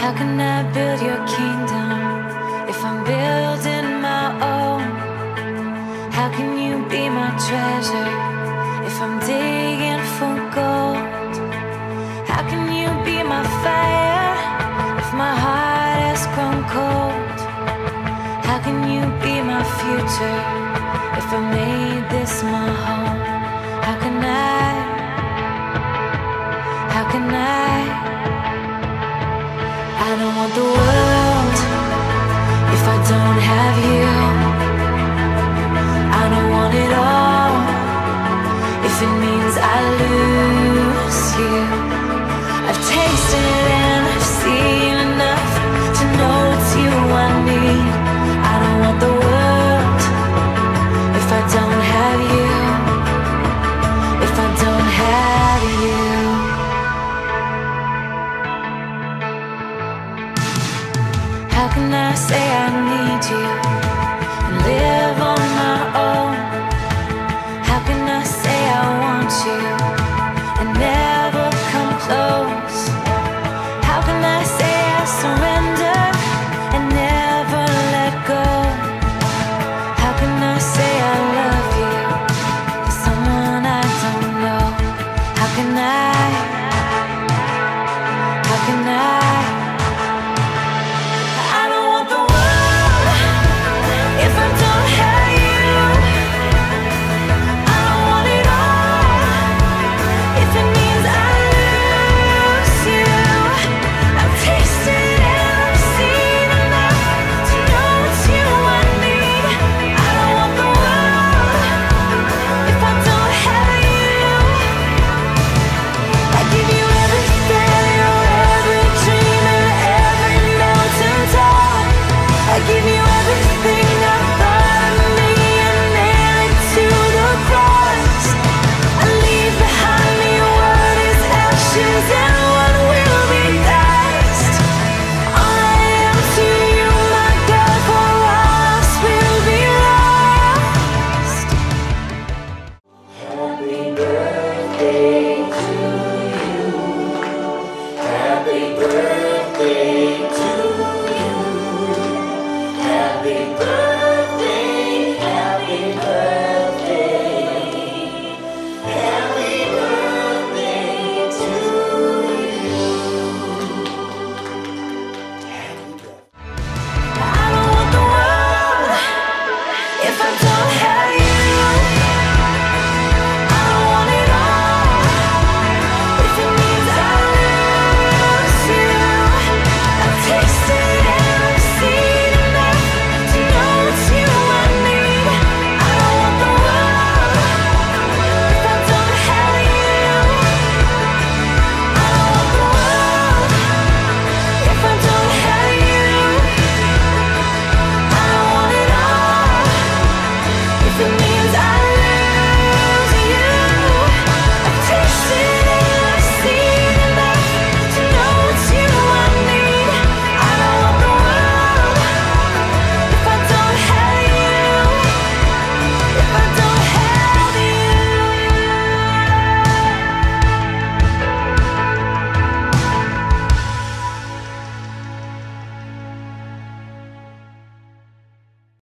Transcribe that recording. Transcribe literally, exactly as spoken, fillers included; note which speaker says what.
Speaker 1: How can I build your kingdom if I'm building my own? How can you be my treasure if I'm digging for gold? How can you be my fire if my heart has grown cold? How can you be my future if I made this my home? How can I, how can I? I don't want the world if I don't have you. I don't want it all if it means I lose you. I've tasted and I've seen